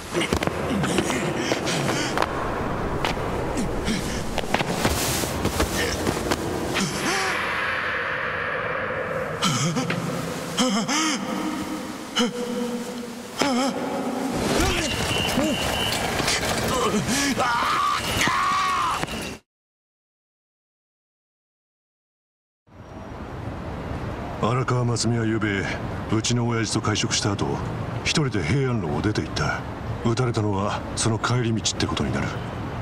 荒川真澄はゆうべうちの親父と会食した後、一人で平安路を出て行った。撃たれたのはその帰り道ってことになる。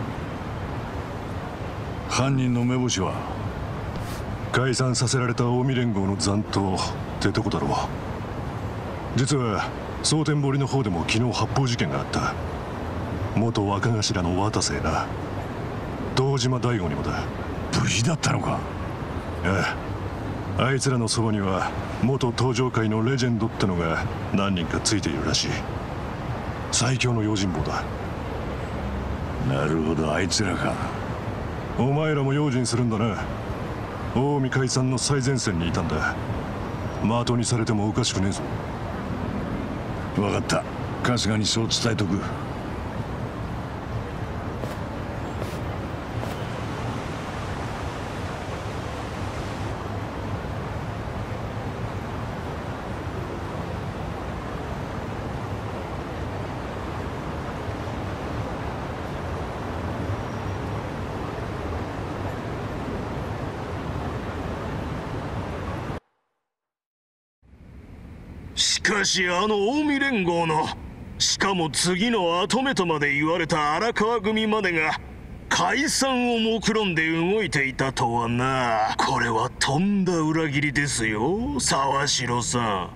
犯人の目星は解散させられた近江連合の残党ってとこだろう。実は蒼天堀の方でも昨日発砲事件があった。元若頭の渡瀬な、堂島大吾にもだ。 無事だったのか。 ああ、あいつらのそばには元登場界のレジェンドってのが何人かついているらしい。最強の用心棒だ。 なるほど、あいつらか。 お前らも用心するんだな。近江解散の最前線にいたんだ。的にされてもおかしくねえぞ。 分かった、春日にそう伝えとく。 しかし近江連合の、しかも次の跡目とまで言われた荒川組までが解散を目論んで動いていたとはな。これはとんだ裏切りですよ、沢城さ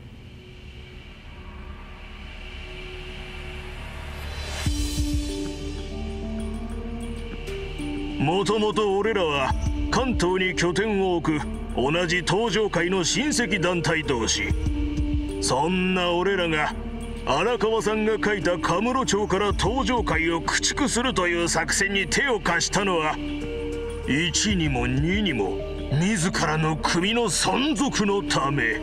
ん。もともと俺らは関東に拠点を置く同じ東上界の親戚団体同士。そんな俺らが荒川さんが書いたカムロ町から東上界を駆逐するという作戦に手を貸したのは、1にも2にも自らの組の存続のため。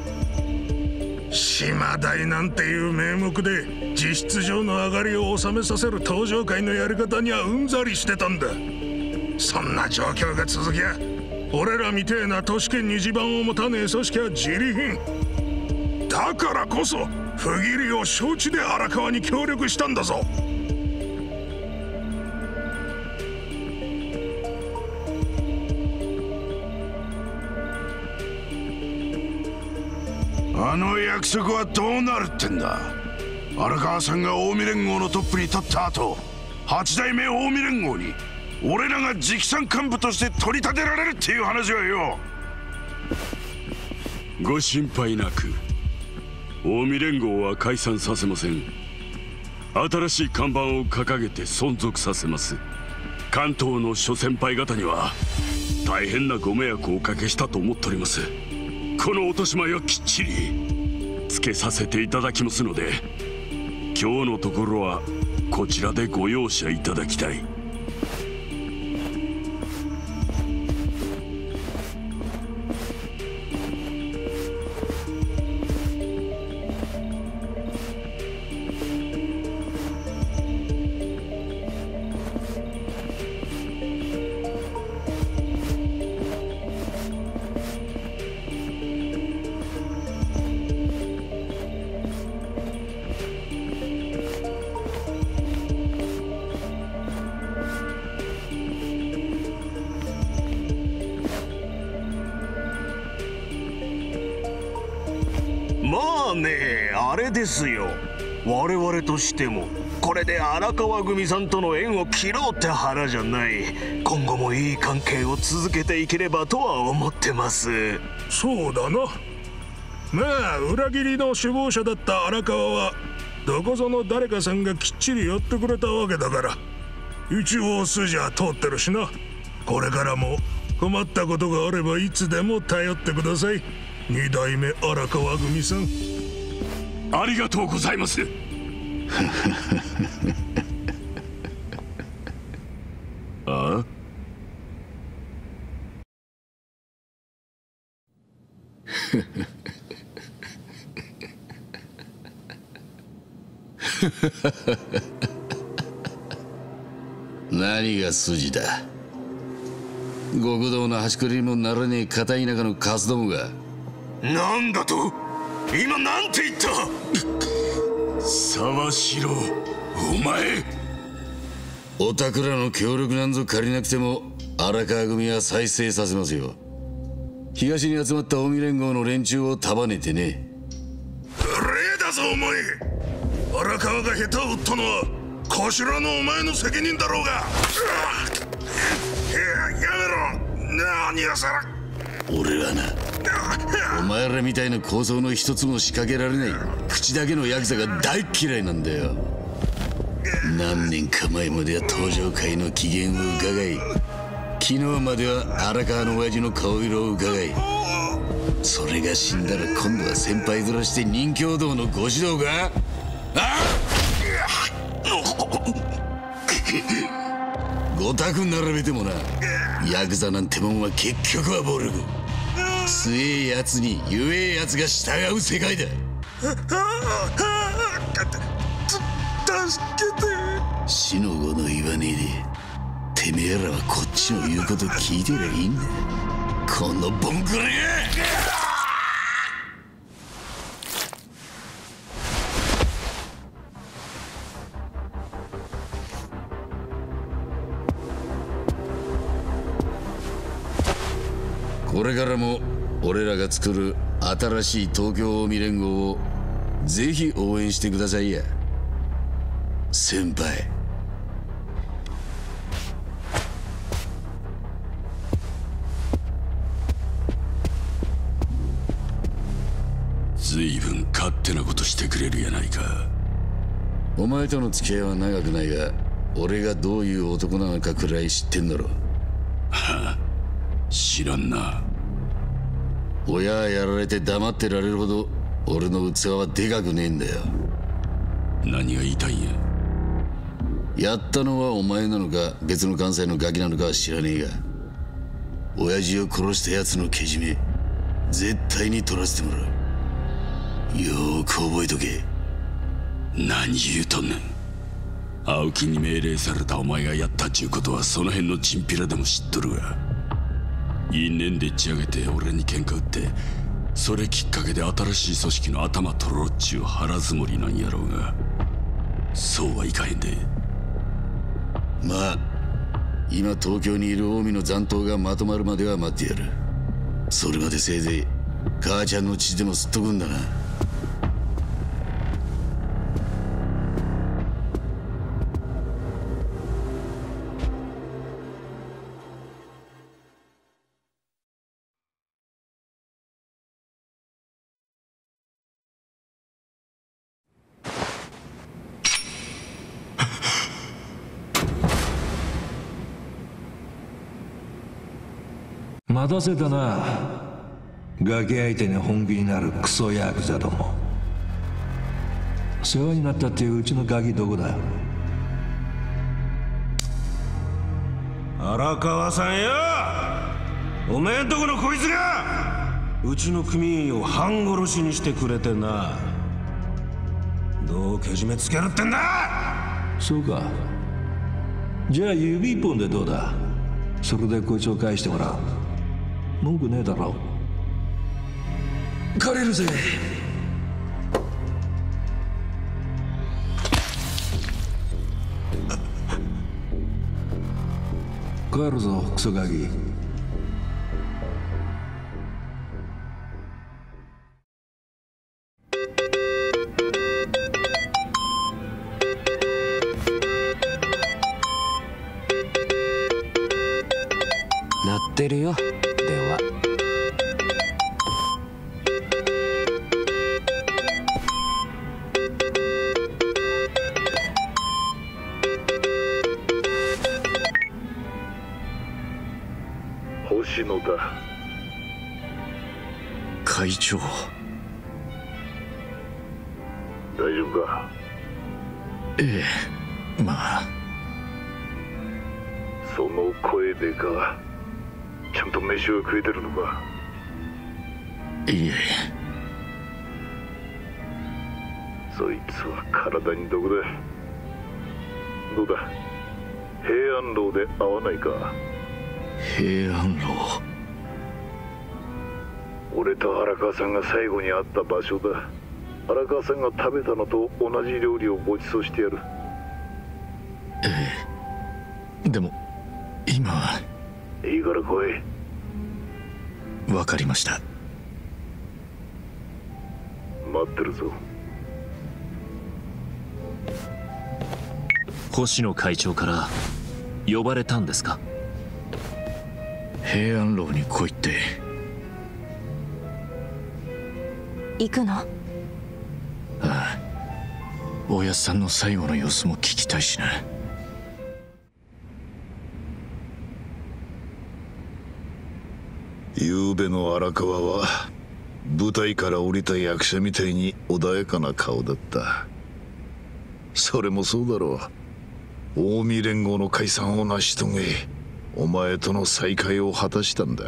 島代なんていう名目で実質上の上がりを収めさせる東上界のやり方にはうんざりしてたんだ。そんな状況が続きゃ、俺らみてえな都市圏に地盤を持たねえ組織は自利品だからこそ、不義理を承知で荒川に協力したんだぞ。 あの約束はどうなるってんだ。荒川さんが近江連合のトップに立った後、8代目近江連合に俺らが直参幹部として取り立てられるっていう話はよ。 ご心配なく、近江連合は解散させません。新しい看板を掲げて存続させます。関東の諸先輩方には大変なご迷惑をおかけしたと思っております。この落とし前はきっちりつけさせていただきますので、今日のところはこちらでご容赦いただきたい。 まあね、あれですよ。我々としてもこれで荒川組さんとの縁を切ろうって腹じゃない。今後もいい関係を続けていければとは思ってます。 そうだな。まあ裏切りの首謀者だった荒川はどこぞの誰かさんがきっちりやってくれたわけだから、一応筋は通ってるしな。これからも困ったことがあればいつでも頼ってください、二代目荒川組さん。 ありがとうございます。あ何が筋だ。極道の端くれにもならねえ片田舎のカスどもが。 なんだと？今なんて言った？ 沢城、お前。 おたくらの協力なんぞ借りなくても荒川組は再生させますよ。東に集まった近江連合の連中を束ねてね。 例だぞお前。荒川が下手を打ったのは頭のお前の責任だろうが。やめろ。何やさら。 俺はな、お前らみたいな構想の一つも仕掛けられない口だけのヤクザが大嫌いなんだよ。何年か前までは東上界の機嫌を伺い、昨日までは荒川の親父の顔色を伺い、それが死んだら今度は先輩面して任教道のご指導が。ごたく並べてもな、ヤクザなんてもんは結局は暴力。強えやつに弱えやつが従う世界だ。 助けて。 死の子の言わねえでてめえらはこっちの言うこと聞いてりゃいいんだ。このボンクラが。これからも俺らが作る新しい東京近江連合をぜひ応援してくださいや先輩。 随分勝手なことしてくれるやないか。 お前との付き合いは長くないが、俺がどういう男なのかくらい知ってんだろ。 はあ、知らんな。 親やられて黙ってられるほど俺の器はでかくねえんだよ。 何が言いたいんや。 やったのはお前なのか別の関西のガキなのかは知らねえが、親父を殺した奴のけじめ絶対に取らせてもらう。よーく覚えとけ。 何言うとんねん。青木に命令されたお前がやったっちゅうことはその辺のチンピラでも知っとるが、因縁でっち上げて俺に喧嘩売って、それきっかけで新しい組織の頭取ろうっちゅう腹積もりなんやろうが、そうはいかへんで。 まあ今東京にいる近江の残党がまとまるまでは待ってやる。それまでせいぜい母ちゃんの血でも吸っとくんだな。 待たせたな。ガキ相手に本気になるクソヤクザども。世話になったっていううちのガキどこだ。 荒川さんよ、おめえんとこのこいつがうちの組員を半殺しにしてくれてな。どうけじめつけるってんだ。 そうか。じゃあ指一本でどうだ。それでこいつを返してもらう。文句ねえだろ。借りるぜ。帰るぞクソガキ。 鳴ってるよ電話。 星野だ。 会長、 大丈夫か。 ええ、まあ。 その声でか。ちゃんと飯を食えてるのか。 いえ。 そいつは体に毒だ。どうだ、平安楼で会わないか。 平安楼。 俺と荒川さんが最後に会った場所だ。荒川さんが食べたのと同じ料理をご馳走してやる。 でも今は。 いいから来い。 わかりました。 待ってるぞ。 星野会長から呼ばれたんですか？ 平安楼に来いって。 行くの？ああ、おやっさんの最後の様子も聞きたいしな。 昨べの荒川は舞台から降りた役者みたいに穏やかな顔だった。それもそうだろう。近江連合の解散を成し遂げ、お前との再会を果たしたんだ。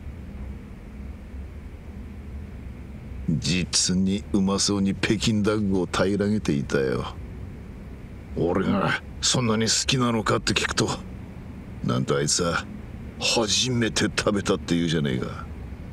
実にうまそうに北京ダッグを平らげていたよ。俺がそんなに好きなのかって聞くと、なんとあいつは初めて食べたって言うじゃねえか。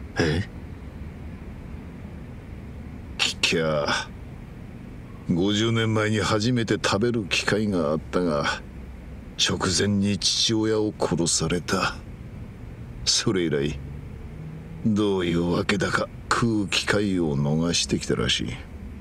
聞きゃ50年前に初めて食べる機会があったが、直前に父親を殺された。それ以来どういうわけだか食う機会を逃してきたらしい。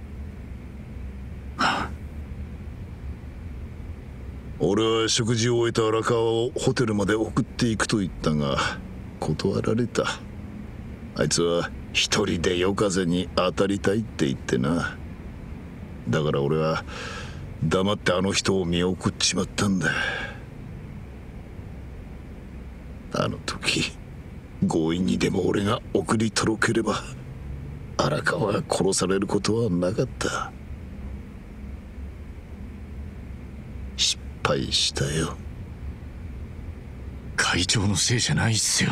俺は食事を終えた荒川をホテルまで送っていくと言ったが断られた。あいつは一人で夜風に当たりたいって言ってな。だから俺は黙ってあの人を見送っちまったんだ。あの時強引にでも俺が送り届ければ荒川が殺されることはなかった。失敗したよ。 会長のせいじゃないっすよ。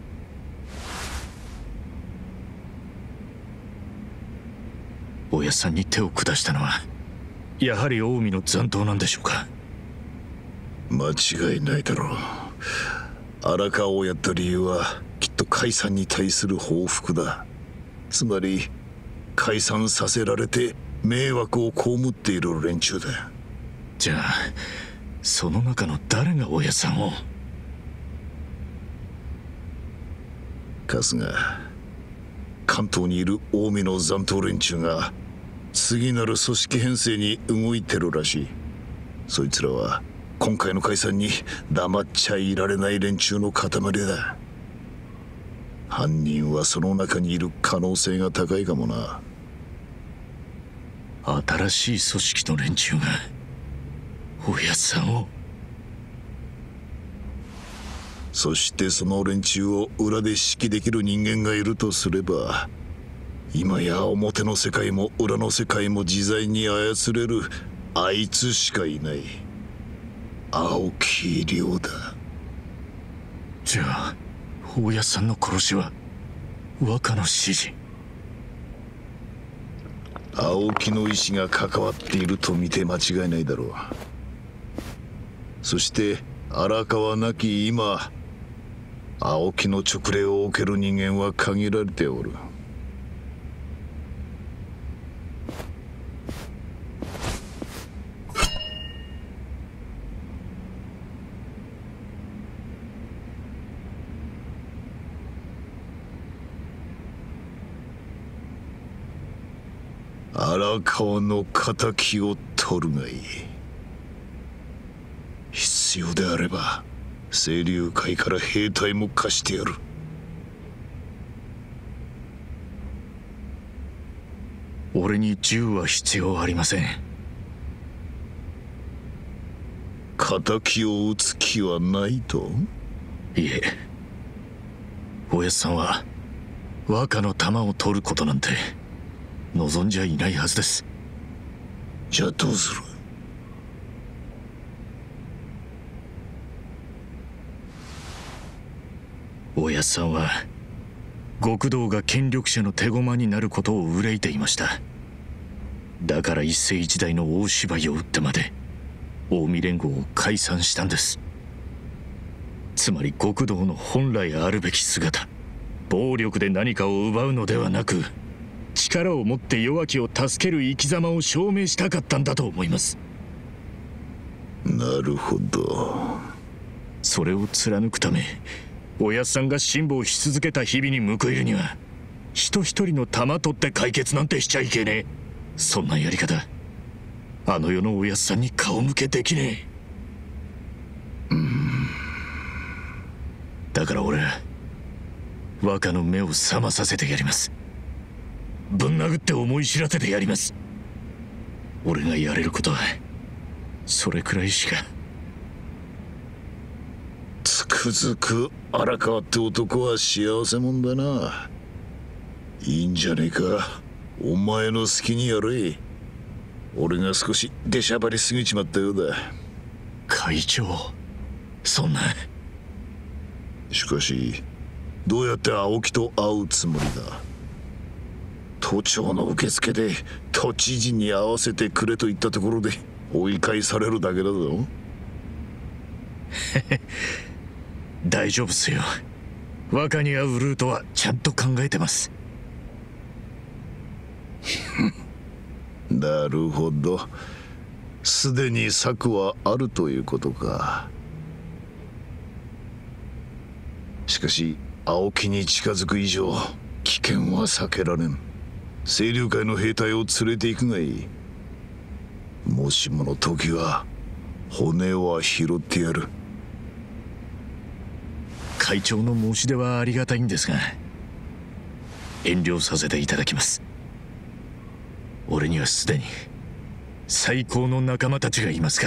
おやっさんに手を下したのはやはり近江の残党なんでしょうか？ 間違いないだろう。荒川をやった理由はきっと解散に対する報復だ。つまり解散させられて迷惑を被っている連中だ。 じゃあその中の誰がおやっさんを？ 春日、関東にいる近江の残党連中が次なる組織編成に動いてるらしい。そいつらは今回の解散に黙っちゃいられない連中の塊だ。犯人はその中にいる可能性が高いかもな。 新しい組織の連中がおやっさんを。 そしてその連中を裏で指揮できる人間がいるとすれば、今や表の世界も裏の世界も自在に操れるあいつしかいない。青木亮だ。 じゃあ大家さんの殺しは若の指示？ 青木の意志が関わっていると見て間違いないだろう。そして荒川なき今、青木の勅令を受ける人間は限られておる。荒川の敵を取るがいい。必要であれば清流会から兵隊も貸してやる。 俺に銃は必要ありません。 敵を撃つ気はないと？ いえ、おやっさんは若の弾を取ることなんて望んじゃいないはずです。 じゃあどうする？ おやっさんは極道が権力者の手駒になることを憂いていました。 だから一世一代の大芝居を打ってまで近江連合を解散したんです。つまり極道の本来あるべき姿、暴力で何かを奪うのではなく、力を持って弱きを助ける生き様を証明したかったんだと思います。 なるほど。 それを貫くため、おやっさんが辛抱し続けた日々に報いるには、人一人の弾取って解決なんてしちゃいけねえ。そんなやり方、あの世のおやっさんに顔向けできねえ。だから俺は若の目を覚まさせてやります。ぶん殴って思い知らせてやります。俺がやれることはそれくらいしか。 つくづく荒川って男は幸せもんだな。いいんじゃねえか、お前の好きにやれ。俺が少し出しゃばりすぎちまったようだ。 会長、そんな。 しかしどうやって青木と会うつもりだ。都庁の受付で都知事に会わせてくれと言ったところで追い返されるだけだぞ。 大丈夫っすよ。若に会うルートはちゃんと考えてます。 なるほど、すでに策はあるということか。しかし青木に近づく以上危険は避けられん。清流会の兵隊を連れて行くがいい。もしもの時は骨は拾ってやる。 会長の申し出はありがたいんですが、遠慮させていただきます。俺にはすでに最高の仲間たちがいますから。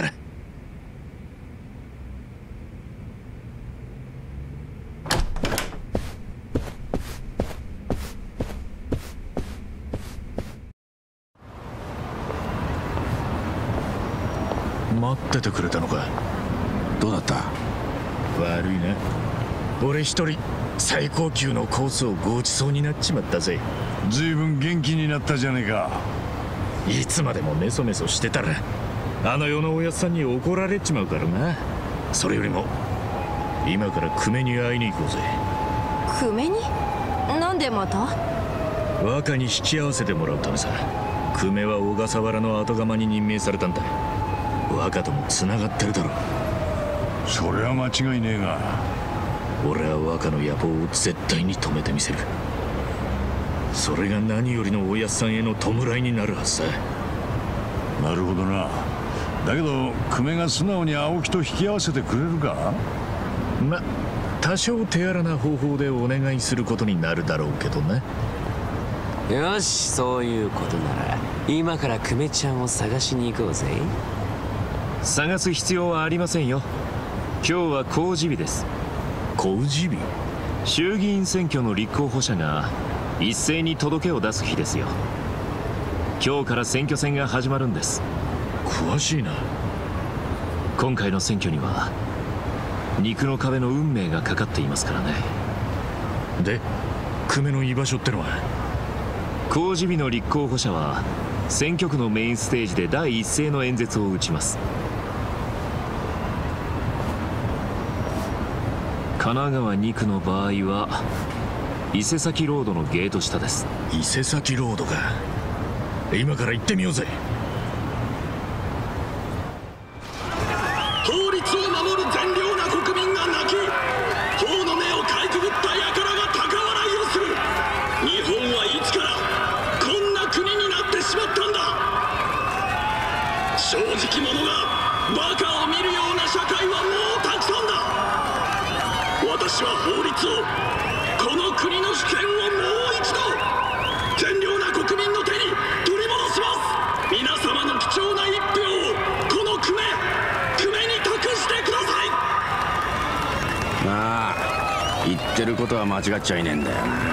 待っててくれたのか。 どうだった？ 悪いな、俺一人最高級のコースをごちそうになっちまったぜ。 ずいぶん元気になったじゃねえか。 いつまでもメソメソしてたらあの世のおやっさんに怒られちまうからな。それよりも今から久米に会いに行こうぜ。 久米に？なんでまた？ 若に引き合わせてもらうためさ。久米は小笠原の後釜に任命されたんだ。若とも繋がってるだろう。 それは間違いねえが、 俺は若の野望を絶対に止めてみせる。それが何よりのおやっさんへの弔いになるはずさ。 なるほどな。だけど久米が素直に青木と引き合わせてくれるか？ ま、多少手荒な方法でお願いすることになるだろうけどね。 よし、そういうことなら今から久米ちゃんを探しに行こうぜ。 探す必要はありませんよ。今日は公示日です。 公示日？ 衆議院選挙の立候補者が一斉に届けを出す日ですよ。今日から選挙戦が始まるんです。 詳しいな。 今回の選挙には肉の壁の運命がかかっていますからね。 で、久米の居場所ってのは？ 公示日の立候補者は選挙区のメインステージで第一声の演説を打ちます。神奈川2区の場合は伊勢崎ロードのゲート下です。 伊勢崎ロードか。今から行ってみようぜ。 法律を守る善良な国民が泣き、法の目をかいくぐった輩が高笑いをする。日本はいつからこんな国になってしまったんだ。正直者がバカを見るような社会はもうたくさんだ。私は法律を、この国の主権をもう一度善良な国民の手に取り戻します。皆様の貴重な一票をこの久米に託してください。 まあ言ってることは間違っちゃいねえんだよな。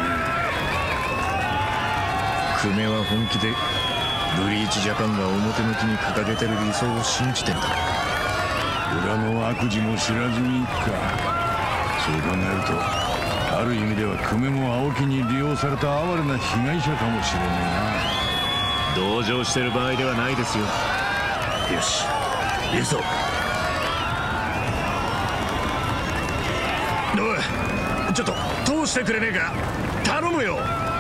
久米は本気でブリーチジャパンが表向きに掲げてる理想を信じてんだ。 裏の悪事も知らずにいくか。そう考えるとある意味では久米も青木に利用された哀れな被害者かもしれねえな。 同情してる場合ではないですよ。 よし、行くぞ。おい、ちょっと通してくれねえか、頼むよ。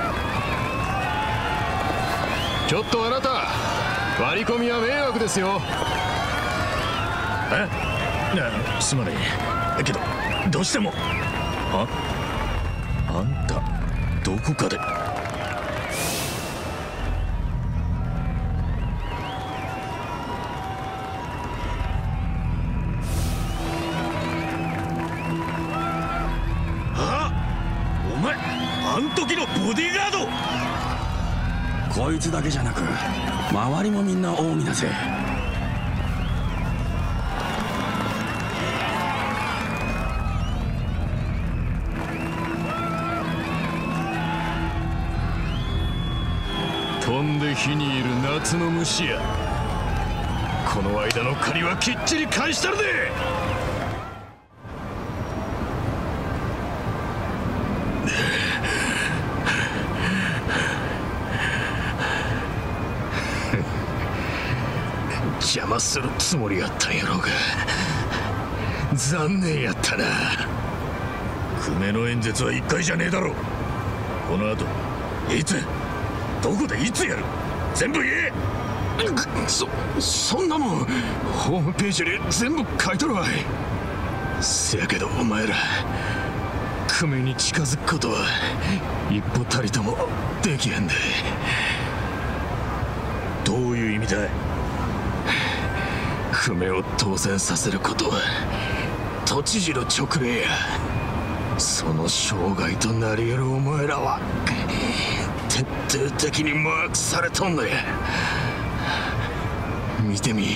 ちょっとあなた、割り込みは迷惑ですよ。 すまねえけど、どうしても。あんたどこかで。お前、あん時のボディーガード。 こいつだけじゃなく周りもみんな近江だぜ。 飛んで火にいる夏の虫や。この間の借りはきっちり返したるで。邪魔するつもりやったんやろうが、残念やったな。 久米の演説は1回じゃねえだろ。この後いつ、どこでいつやる、全部言え。 そんなもんホームページに全部書いとるわい。せやけどお前ら久米に近づくことは一歩たりともできへんで。 どういう意味だい。 久米を当選させることは都知事の勅令や。その障害となり得るお前らは徹底的にマークされとんのや。見てみ。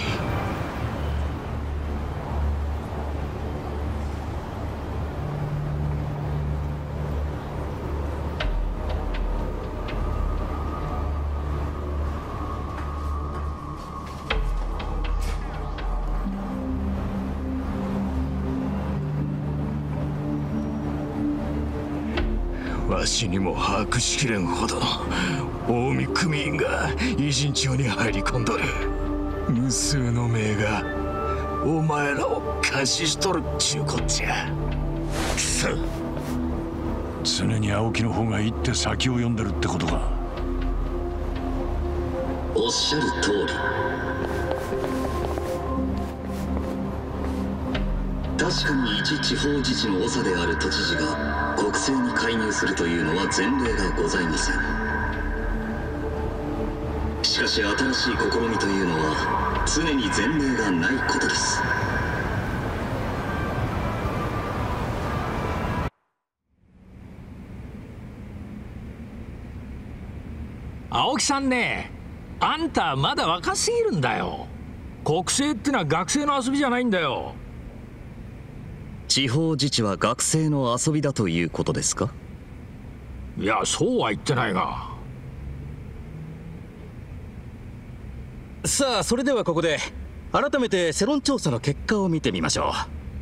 わしにも把握しきれんほどの近江組員が偉人町に入り込んどる。無数の名がお前らを監視しとるっちゅうこっちゃ。 くそ、常に青木の方が行って先を読んでるってことか。 おっしゃる通り。確かに一地方自治の長である都知事が国政に介入するというのは前例がございません。しかし新しい試みというのは常に前例がないことです。 青木さんね、あんたまだ若すぎるんだよ。国政ってのは学生の遊びじゃないんだよ。 地方自治は学生の遊びだということですか。 いや、そうは言ってないが。 さあ、それではここで改めて世論調査の結果を見てみましょう。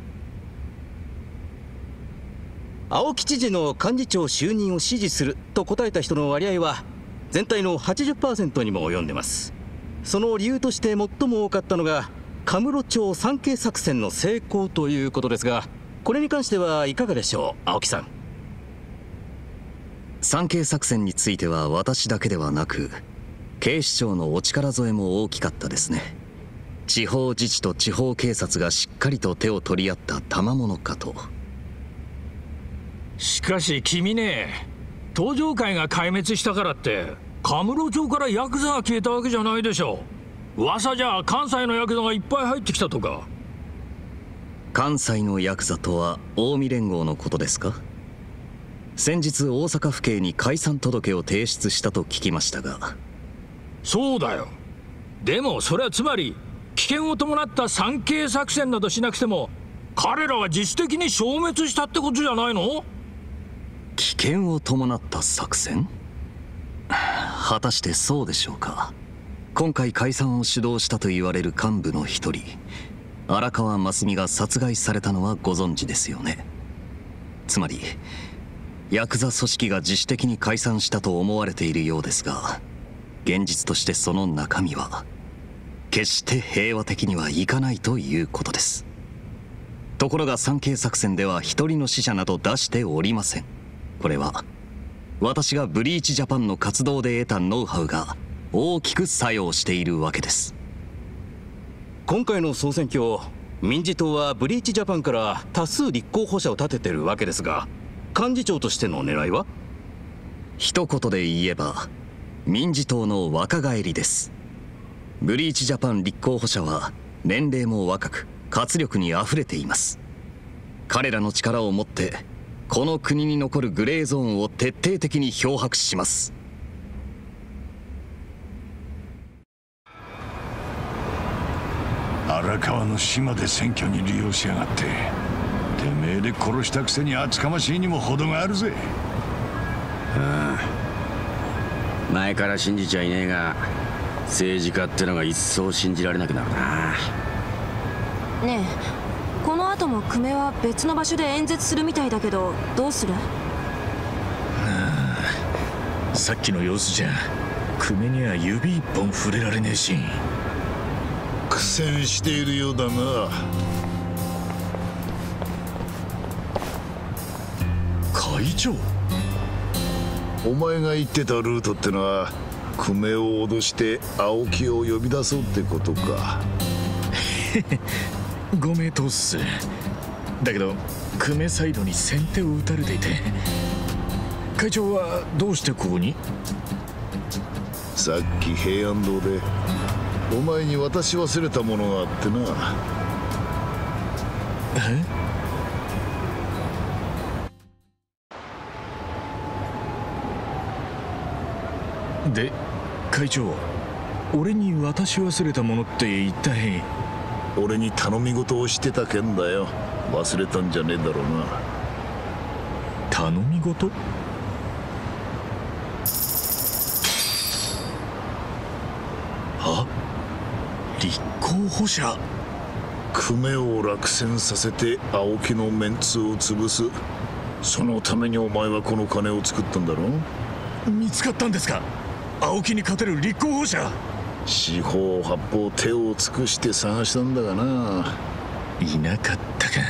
青木知事の幹事長就任を支持すると答えた人の割合は全体の 80% にも及んでます。その理由として最も多かったのがカムロ町3系作戦の成功ということですが、これに関してはいかがでしょう、青木さん。3系作戦については私だけではなく警視庁のお力添えも大きかったですね。地方自治と地方警察がしっかりと手を取り合った賜物かと。 しかし君ね、東上会が壊滅したからってカムロ町からヤクザが消えたわけじゃないでしょ。噂じゃ関西のヤクザがいっぱい入ってきたとか。 関西のヤクザとは近江連合のことですか。先日大阪府警に解散届を提出したと聞きましたが。 そうだよ。でもそれはつまり危険を伴った3系作戦などしなくても彼らは自主的に消滅したってことじゃないの。 危険を伴った作戦？果たしてそうでしょうか。今回解散を主導したと言われる幹部の一人荒川真澄が殺害されたのはご存知ですよね。つまりヤクザ組織が自主的に解散したと思われているようですが、 現実としてその中身は決して平和的にはいかないということです。ところが三景作戦では一人の死者など出しておりません。これは私がブリーチジャパンの活動で得たノウハウが大きく作用しているわけです。今回の総選挙、民自党はブリーチジャパンから多数立候補者を立ててるわけですが、幹事長としての狙いは？一言で言えば民自党の若返りです。ブリーチジャパン立候補者は年齢も若く活力にあふれています。彼らの力をもってこの国に残るグレーゾーンを徹底的に漂白します。 荒川の島で選挙に利用しやがって、てめえで殺したくせに厚かましいにも程があるぜ。 前から信じちゃいねえが、政治家ってのが一層信じられなくなるな。 ねえ、この後も久米は別の場所で演説するみたいだけど、どうする？ さっきの様子じゃ久米には指一本触れられねえし。 苦戦しているようだな。 会長、 お前が言ってたルートってのは久米を脅して青木を呼び出そうってことか。 ご名答っす。だけど久米サイドに先手を打たれていて、会長はどうしてここに？ さっき平安堂でお前に渡し忘れたものがあってな。 で、会長、俺に渡し忘れたものって一体？ 俺に頼み事をしてた件だよ。忘れたんじゃねえだろうな。 頼み事？立候補者？ 久米を落選させて青木のメンツを潰す。そのためにお前はこの金を作ったんだろ？ 見つかったんですか？青木に勝てる立候補者？ 四方八方手を尽くして探したんだがな。 いなかったか。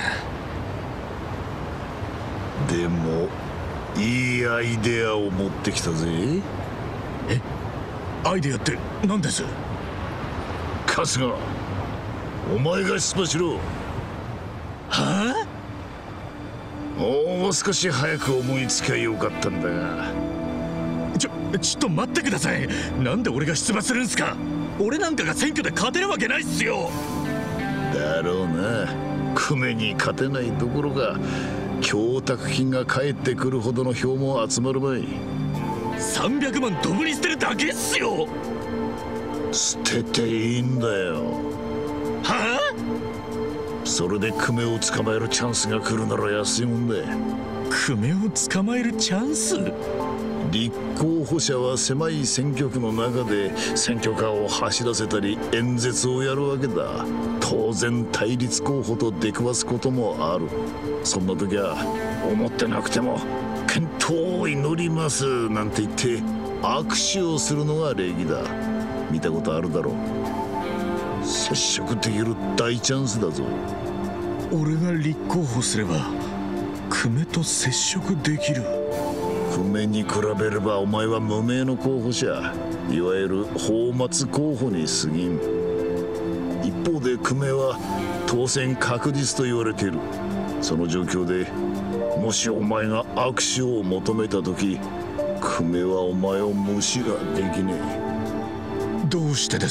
でもいいアイデアを持ってきたぜ。 え？アイデアって何です？ 春日、お前が出馬しろ。 はあ？もう少し早く思いつきゃよかったんだが。 ちょっと待ってください。なんで俺が出馬するんすか？俺なんかが選挙で勝てるわけないっすよ。 だろうな。久米に勝てないどころか供託金が返ってくるほどの票も集まるまい。 300万ドブに捨てるだけっすよ。 捨てていいんだよ。 はあ？それで久米を捕まえるチャンスが来るなら安いもんだ。 久米を捕まえるチャンス？ 立候補者は狭い選挙区の中で選挙カーを走らせたり演説をやるわけだ。当然対立候補と出くわすこともある。そんな時は思ってなくても健闘を祈りますなんて言って握手をするのが礼儀だ。見たことあるだろう。接触できる大チャンスだぞ。 俺が立候補すれば久米と接触できる？ 久米に比べればお前は無名の候補者、いわゆる泡沫候補に過ぎん。一方で久米は当選確実と言われている。その状況でもしお前が握手を求めた時、久米はお前を無視ができねえ。 どうしてです？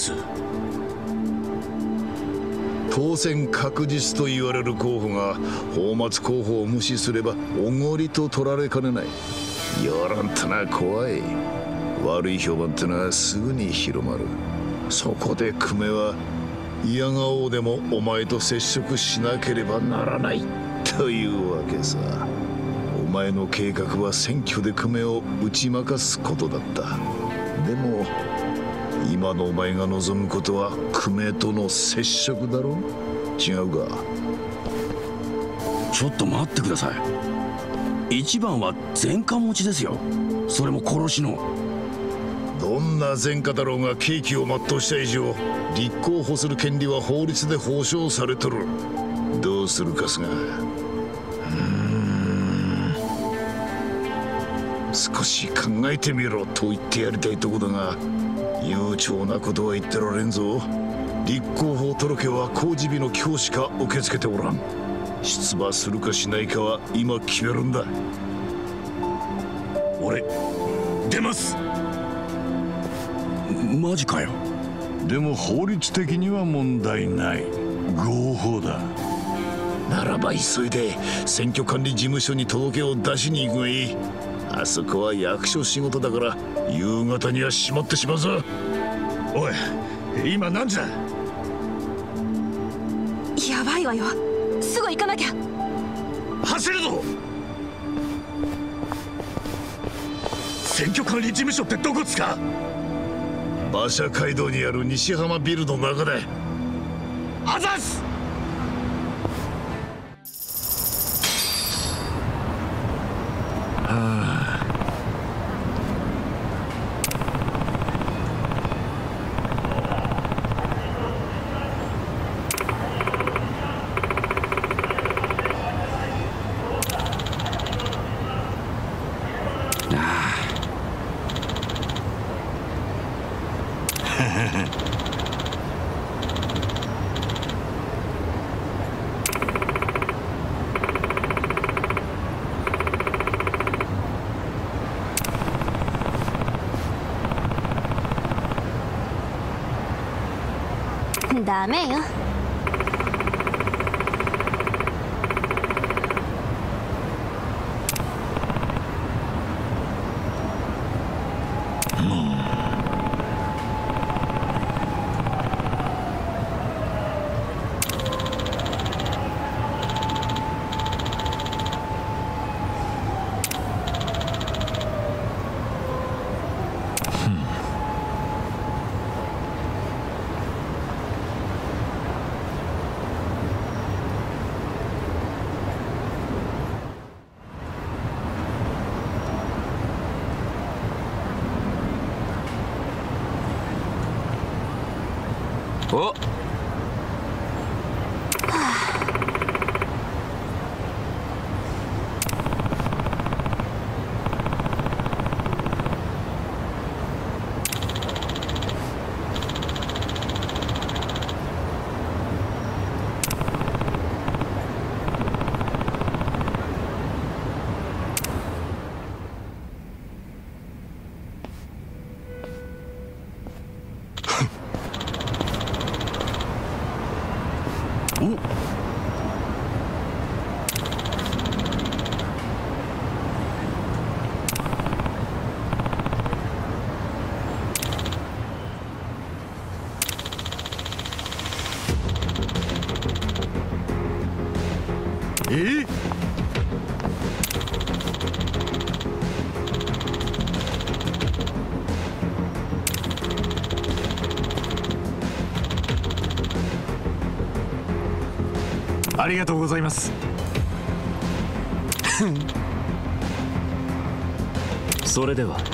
当選確実と言われる候補が泡沫候補を無視すればおごりと取られかねない。世論ってのは怖い。悪い評判ってのはすぐに広まる。そこで久米は嫌顔でもお前と接触しなければならないというわけさ。お前の計画は選挙で久米を打ち負かすことだった。でも今のお前が望むことは久米との接触だろ？違うか？ ちょっと待ってください。一番は前科持ちですよ。それも殺しの。 どんな前科だろうが刑期を全うした以上、立候補する権利は法律で保障されとる。どうするかすが。少し考えてみろと言ってやりたいとこだが、悠長なことは言ってられんぞ。立候補届は公示日の今日しか受け付けておらん。出馬するかしないかは今決めるんだ。 俺出ます。 マジかよ。でも法律的には問題ない。合法だ。 ならば急いで選挙管理事務所に届けを出しに行くがいい。あそこは役所仕事だから夕方には閉まってしまうぞ。 おい、今何時だ。 やばいわよ。すぐ行かなきゃ。 走るぞ。選挙管理事務所ってどこですか。 馬車街道にある西浜ビルの中だ。 あざっす。 ダメよ。 おありがとうございます。 それでは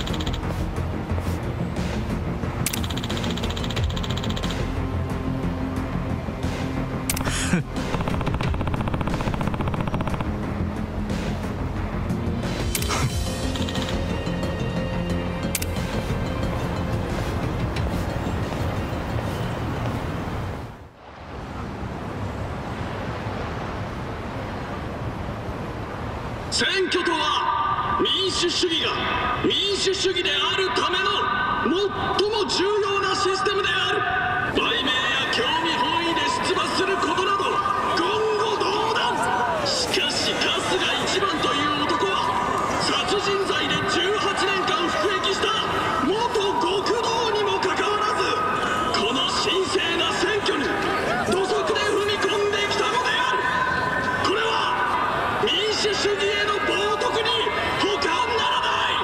選挙とは民主主義が民主主義であるための最も重要なシステムである。売名や興味本位で出馬することなど言語道断。しかし春日一番という男は殺人罪で18年間服役した元極道にもかかわらず、この神聖な選挙に土足で踏み込んできたのである。これは民主主義への冒涜に他なら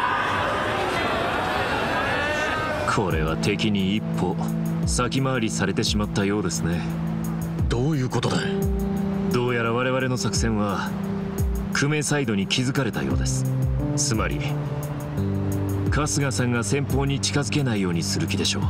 ない。 これは敵に一歩先回りされてしまったようですね。 どういうことだ。 どうやら我々の作戦は久米サイドに気づかれたようです。つまり春日さんが先方に近づけないようにする気でしょう。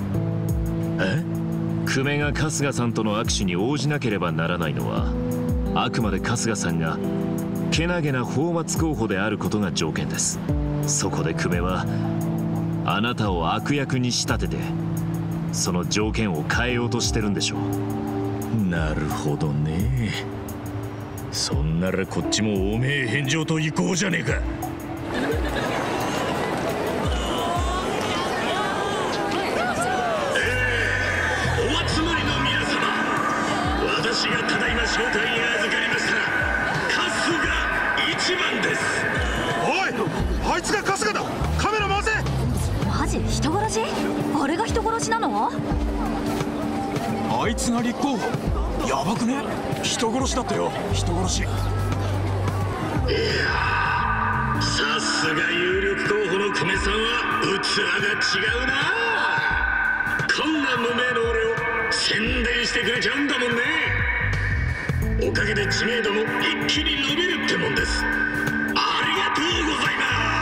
久米が春日さんとの握手に応じなければならないのは、あくまで春日さんがけなげな泡沫候補であることが条件です。そこで久米はあなたを悪役に仕立てて、その条件を変えようとしてるんでしょう。 なるほどね。そんならこっちも汚名返上と行こうじゃねえか。 お集まりの皆様、私がただいま招待に預かりました春日一番です。 おい、あいつが春日だ。カメラ回せ。 マジ人殺し？あれが人殺しなの？ あいつが立候補。やばくね？人殺しだったよ。人殺し。いやー、さすが有力候補の久米さんは器が違うな。こんな無名の俺を宣伝してくれちゃうんだもんね。おかげで知名度も一気に伸びるってもんです。ありがとうござい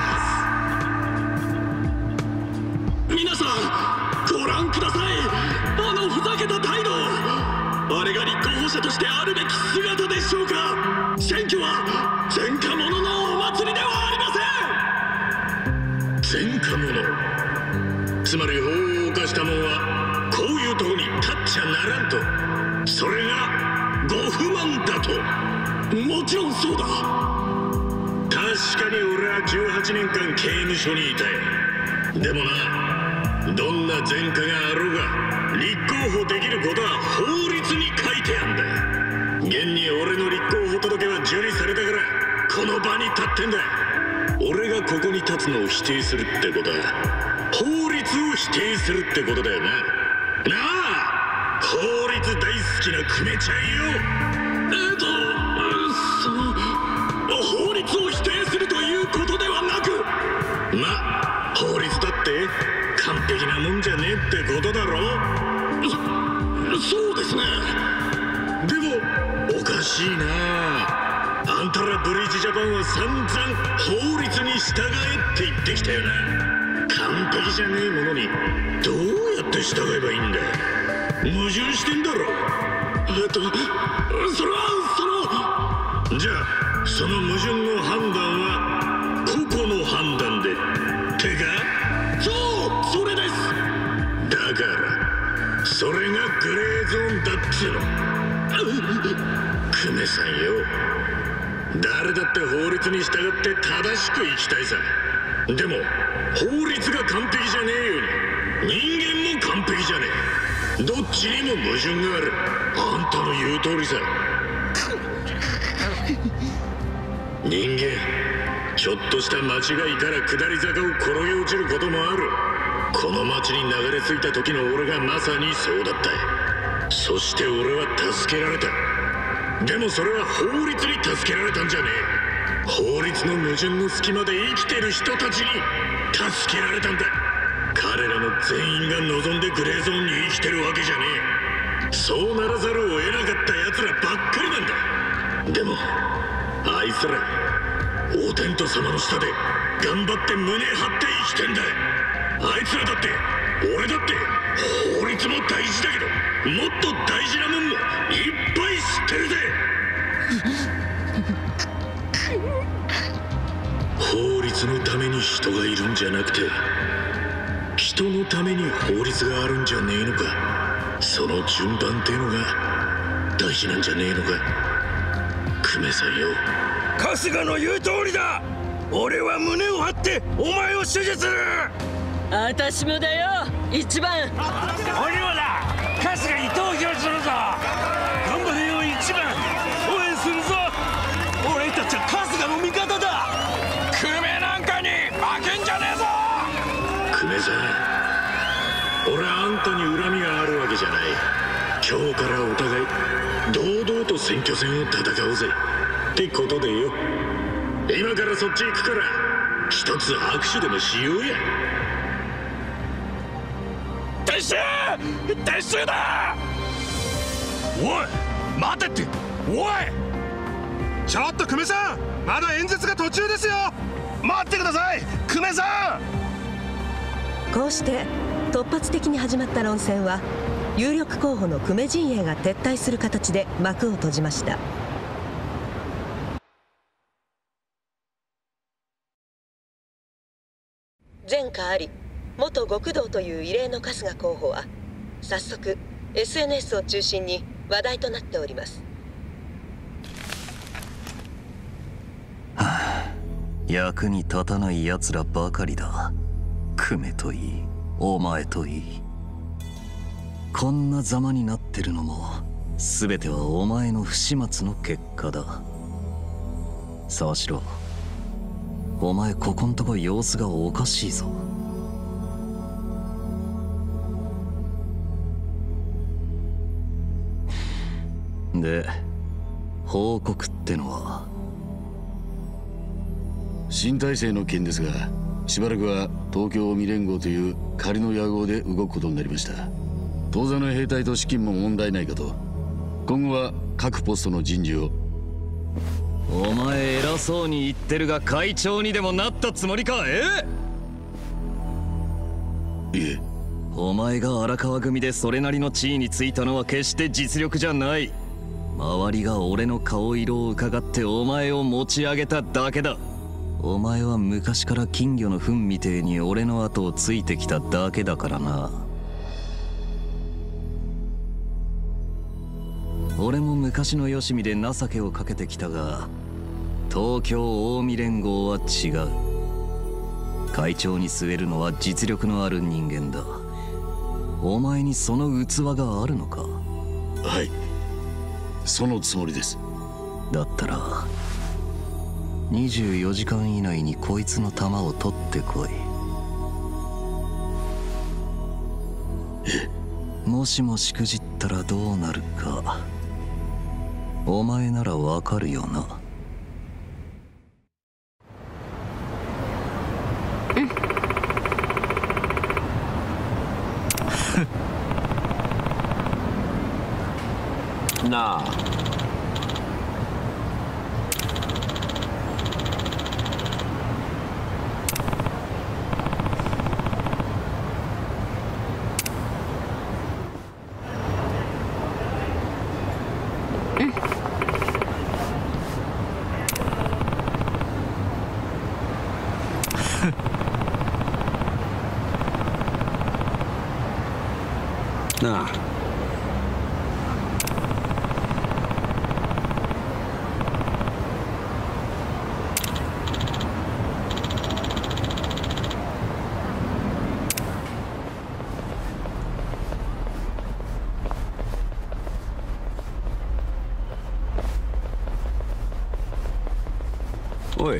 ます。皆さんご覧ください。あのふざけた態度。あれが立候補者としてあるべき姿でしょうか。選挙は前科者のお祭りではありません。前科者、つまり法を犯した者はこういうとこに立っちゃならんと。それがご不満だと。もちろんそうだ。確かに俺は18年間刑務所にいたい。でもな、どんな前科があろうが立候補できることは法律に書いてあんだ。現に俺の立候補届は受理されたからこの場に立ってんだ。俺がここに立つのを否定するってことは法律を否定するってことだよな。なあ、法律大好きな久米ちゃんよ。法律を否定するということではなく、ま、法律だって完璧なもんじゃねえってことだろ。そうですね。でもおかしいな。あんたらブリッジジャパンは散々法律に従えって言ってきたよな。完璧じゃねえものにどうやって従えばいいんだ。矛盾してんだろ。それはじゃあその矛盾の判断は個々の判断でてか。そう、それです。だからそれがグレーゾーンだっつうの。久米さんよ、誰だって法律に従って正しく生きたいさ。でも法律が完璧じゃねえように人間も完璧じゃねえ。どっちにも矛盾がある。あんたの言う通りさ。人間ちょっとした間違いから下り坂を転げ落ちることもある。この町に流れ着いた時の俺がまさにそうだった。そして俺は助けられた。でもそれは法律に助けられたんじゃねえ。法律の矛盾の隙間で生きてる人たちに助けられたんだ。彼らの全員が望んでグレーゾーンに生きてるわけじゃねえ。そうならざるを得なかった奴らばっかりなんだ。でもあいつらお天道様の下で頑張って胸張って生きてんだ。あいつらだって俺だって法律も大事だけどもっと大事なもんもいっぱい知ってるぜ。法律のために人がいるんじゃなくて人のために法律があるんじゃねえのか。その順番っていうのが大事なんじゃねえのか。久米さんよ、 春日の言う通りだ。俺は胸を張ってお前を支持する。 私もだよ、一番。 俺はだ、春日に投票するぞ。頑張れよ一番、応援するぞ。俺たちは春日の味方だ。久米なんかに負けんじゃねえぞ。 久米さん、俺はあんたに恨みがあるわけじゃない。今日からお互い堂々と選挙戦を戦おうぜってことでよ。今からそっち行くから一つ握手でもしようや。 撤収！撤収だ！おい待てって。おいちょっと久米さん、まだ演説が途中ですよ。 待ってください久米さん。 こうして突発的に始まった論戦は有力候補の久米陣営が撤退する形で幕を閉じました。前科あり元極道という異例の春日候補は早速 SNS を中心に話題となっております。 役に立たない奴らばかりだ。久米といい、お前といい。こんなざまになってるのも全てはお前の不始末の結果だ。沢城、お前ここんとこ様子がおかしいぞ。で、報告ってのは？ 新体制の件ですが、しばらくは東京近江連合という仮の野合で動くことになりました。当座の兵隊と資金も問題ないかと。今後は各ポストの人事を。 お前偉そうに言ってるが会長にでもなったつもりか？ いえ。 お前が荒川組でそれなりの地位についたのは決して実力じゃない。周りが俺の顔色を伺ってお前を持ち上げただけだ。お前は昔から金魚の糞みてえに俺の後をついてきただけだからな。俺も昔のよしみで情けをかけてきたが、東京近江連合は違う。会長に据えるのは実力のある人間だ。お前にその器があるのか？ はい、そのつもりです。 だったら24時間以内にこいつの弾を取ってこい。もしもしくじったらどうなるかお前ならわかるよな。 なあ、 なあ、 おい。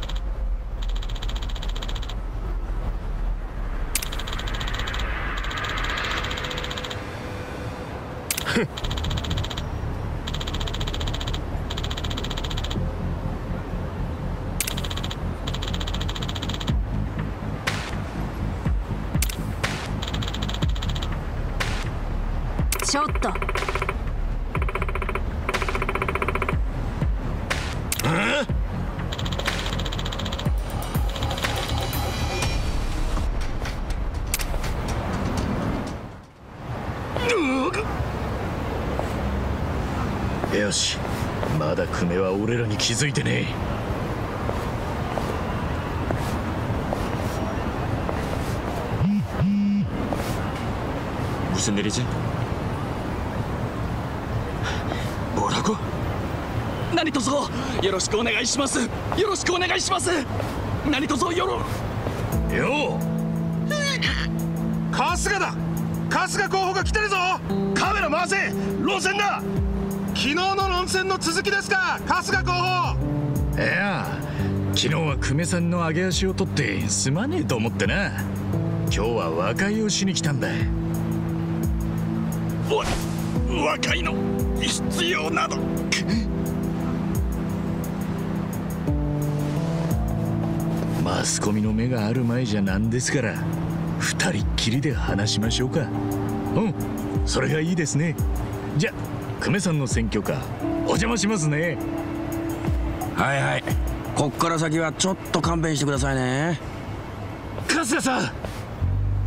ちょっと。 よし、まだ久米は俺らに気づいてねえ。 무슨 일이지? 뭐라고? 何卒よろしくお願いします。よろしくお願いします。何卒よろ。 よう、春日だ。春日候補が来てるぞ。カメラ回せ。論戦だ。昨日の論戦の続きですか、春日候補。 いや、昨日は久米さんの上げ足を取ってすまねえと思ってな。今日は和解をしに来たんだ。 和解の必要など。 マスコミの目がある前じゃなんですから、二人っきりで話しましょうか。うん、それがいいですね。じゃあ久米さんの選挙カーお邪魔しますね。 はいはい、こっから先はちょっと勘弁してくださいね。 春日さん、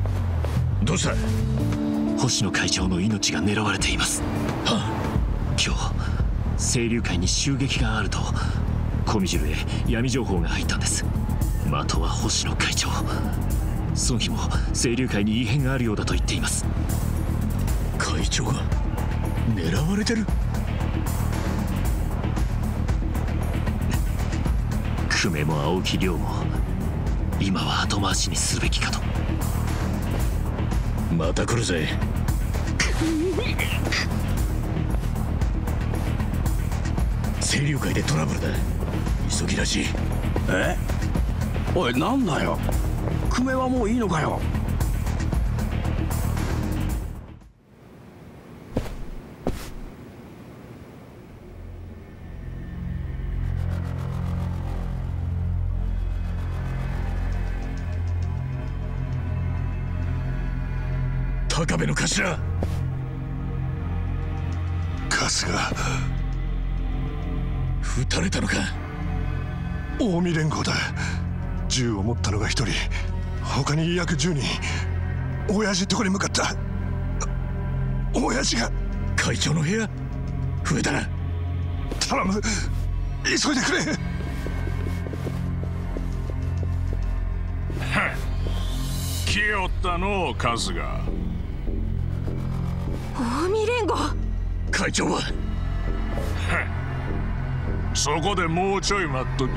どうした？ 星野会長の命が狙われています。今日清流会に襲撃があるとコミジュルへ闇情報が入ったんです。的は星野会長。ソギも清流会に異変があるようだと言っています。 会長が狙われてる？ 久米も青木亮も今は後回しにするべきかと。 また来るぜ。清流会でトラブルだ。急ぎらしい。 え？おい、なんだよ。久米はもういいのかよ。 高部の頭。 春日撃たれたのか？ 近江連合だ。銃を持ったのが1人、他に約10人。親父とこに向かった。親父が。 会長の部屋増えたな。 頼む、急いでくれ。 来よったのう、春日。 近江連合。 会長はそこでもうちょい待っとき。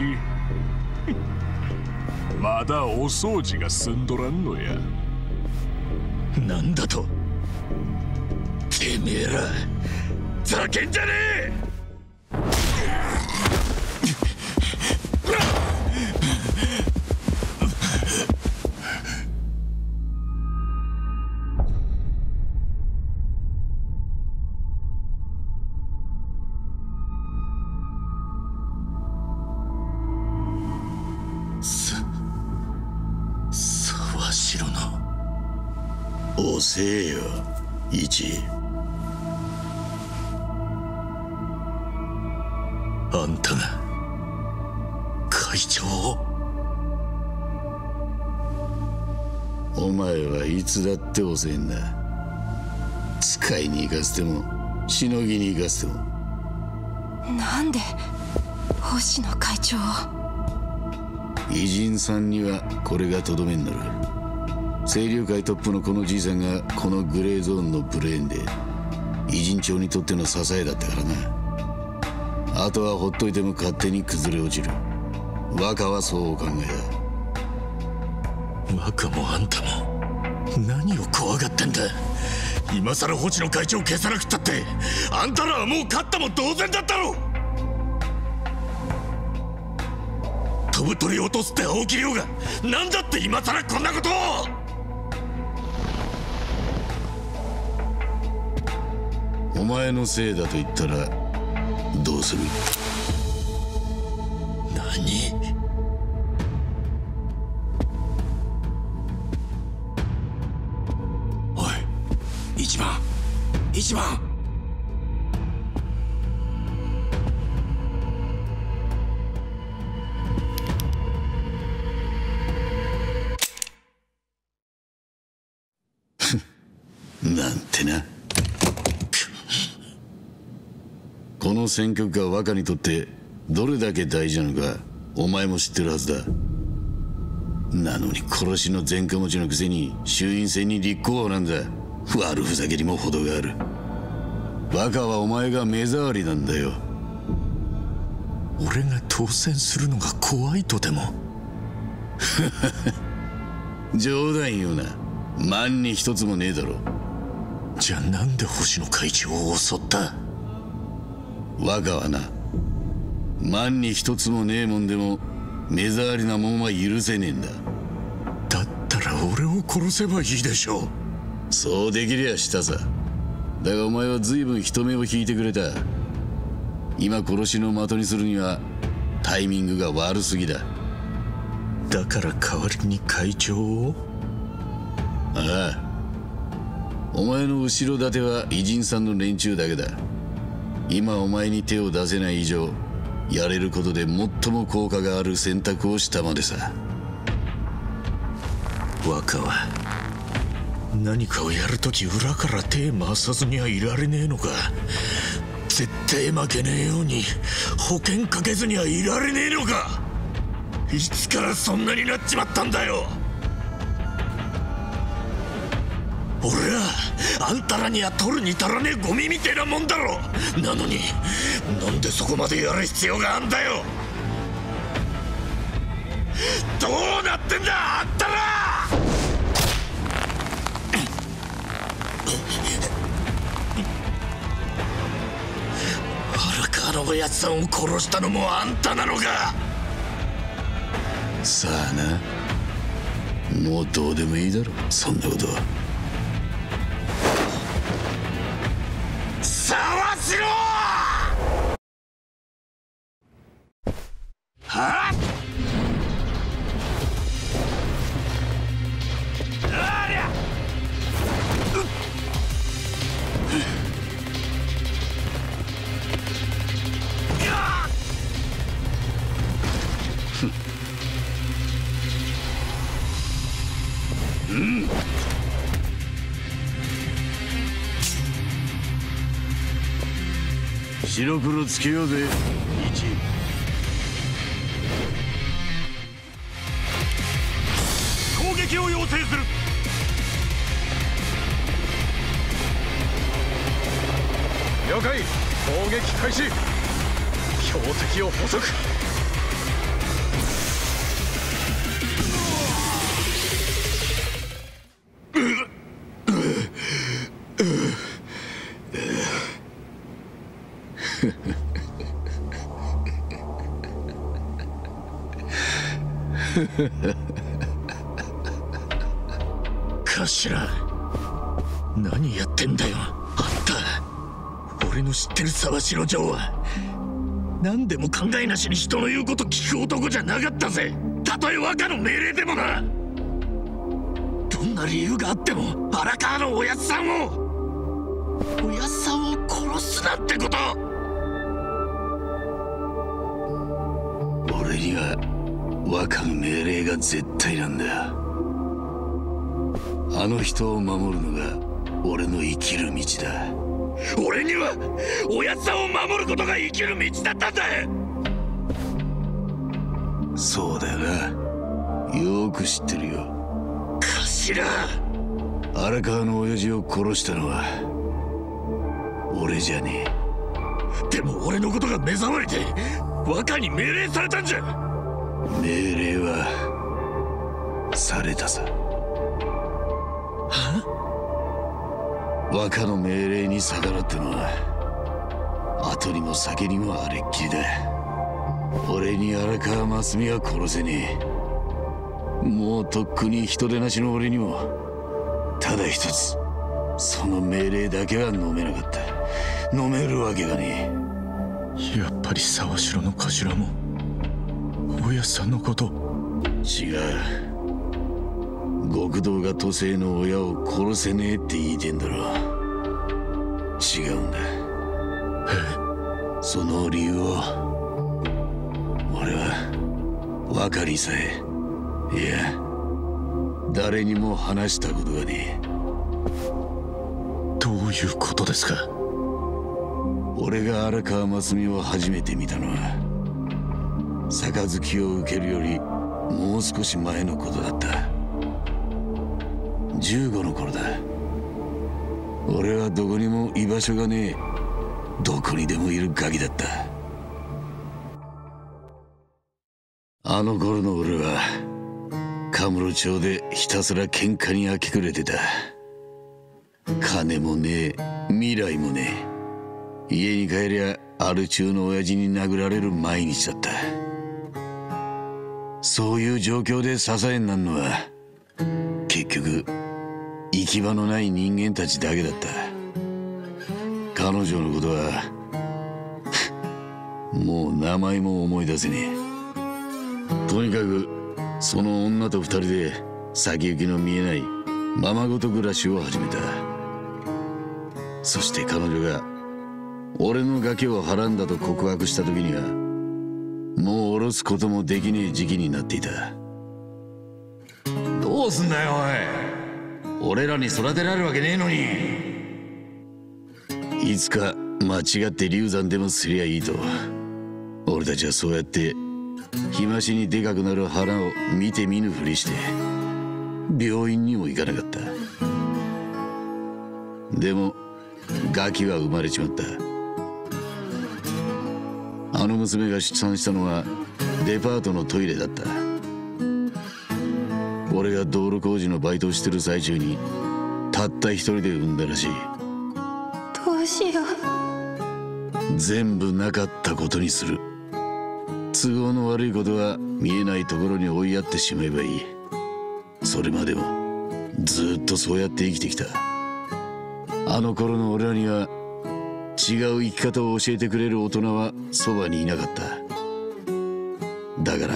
まだお掃除が済んどらんのや。 なんだと？てめえらざけんじゃねえ！沢城の遅えよ、一。あんたが会長を？お前はいつだって遅えんだ。使いに行かせてもしのぎに行かせても。 なんで星野会長？ 偉人さんにはこれがとどめになる。清流会トップのこのじいさんがこのグレーゾーンのブレーンで偉人長にとっての支えだったからな。あとはほっといても勝手に崩れ落ちる。若はそうお考えだ。 若もあんたも何を怖がってんだ。今さら星野会長を消さなくったってあんたらはもう勝ったも同然だったろ。飛ぶ鳥を落とすって青木亮が何だって今さらこんなことを。 お前のせいだと言ったらどうする？ 何？ おい、一番。 なんてな。この選挙区が若にとってどれだけ大事なのかお前も知ってるはずだ。なのに殺しの前科持ちのくせに衆院選に立候補なんだ。悪ふざけにも程がある。若はお前が目障りなんだよ。 俺が当選するのが怖いとでも？ 冗談言うな。万に一つもねえだろ。 じゃあなんで星野会長を襲った？ 若はな、万に一つもねえもんでも目障りなもんは許せねえんだ。 だったら俺を殺せばいいでしょう。 そうできりゃしたさ。だがお前は随分人目を引いてくれた。今殺しの的にするにはタイミングが悪すぎだ。 だから代わりに会長を？ ああ、お前の後ろ盾は偉人さんの連中だけだ。今お前に手を出せない以上、やれることで最も効果がある選択をしたまでさ。 若は何かをやるとき裏から手回さずにはいられねえのか。絶対負けねえように保険かけずにはいられねえのか。いつからそんなになっちまったんだよ。俺らあんたらには取るに足らねえゴミみてえなもんだろ。なのになんでそこまでやる必要があんだよ。どうなってんだあんたら。荒川のおやつさんを殺したのもあんたなのか。 さあな、もうどうでもいいだろそんなことは。 沢城はっ白黒つけようぜ。 攻撃を要請する。 了解。攻撃開始。標的を捕捉。 頭、何やってんだよあんた。俺の知ってる沢城城は何でも考えなしに人の言うこと聞く男じゃなかったぜ。たとえ若の命令でもな。どんな理由があっても荒川のおやつさんを殺すなんてこと。 俺には若の命令が絶対なんだよ。あの人を守るのが俺の生きる道だ。 俺にはおやつさんを守ることが生きる道だったんだ。 そうだよな、よく知ってるよ。 頭、 荒川の親父を殺したのは俺じゃねえ。でも俺のことが目障りで若に命令されたんじゃ。 命令はされたさ。若の命令に逆らったのは後にも先にもあれっきりだ。俺に荒川真澄は殺せねえ。もうとっくに人手なしの俺にもただ一つその命令だけは飲めなかった。飲めるわけがねえ。やっぱり沢城の頭もおやっさんのこと。 違う。極道が都政の親を殺せねえって言いてんだろ。違うんだ。その理由を俺は若にさえ、いや誰にも話したことがねえ。 どういうことですか。 俺が荒川真澄を初めて見たのは杯を受けるよりもう少し前のことだった。15の頃だ。俺はどこにも居場所がねえ、どこにでもいるガキだった。あの頃の俺はカムロ町でひたすら喧嘩に明け暮れてた。金もねえ、未来もねえ。家に帰りゃアル中の親父に殴られる毎日だった。そういう状況で支えになるのは結局行き場のない人間たちだけだった。彼女のことはもう名前も思い出せねえ。とにかくその女と二人で先行きの見えないままごと暮らしを始めた。そして彼女が俺の崖をはらんだと告白した時にはもう下ろすこともできねえ時期になっていた。 どうすんだよおい。 俺らに育てられるわけねえのに。いつか間違って流産でもすりゃいいと、俺たちはそうやって日増しにでかくなる花を見て見ぬふりして病院にも行かなかった。でもガキは生まれちまった。あの娘が出産したのはデパートのトイレだった。俺が道路工事のバイトをしてる最中にたった一人で産んだらしい。 どうしよう。全部なかったことにする。都合の悪いことは見えないところに追いやってしまえばいい。それまでもずっとそうやって生きてきた。あの頃の俺らには違う生き方を教えてくれる大人はそばにいなかった。だから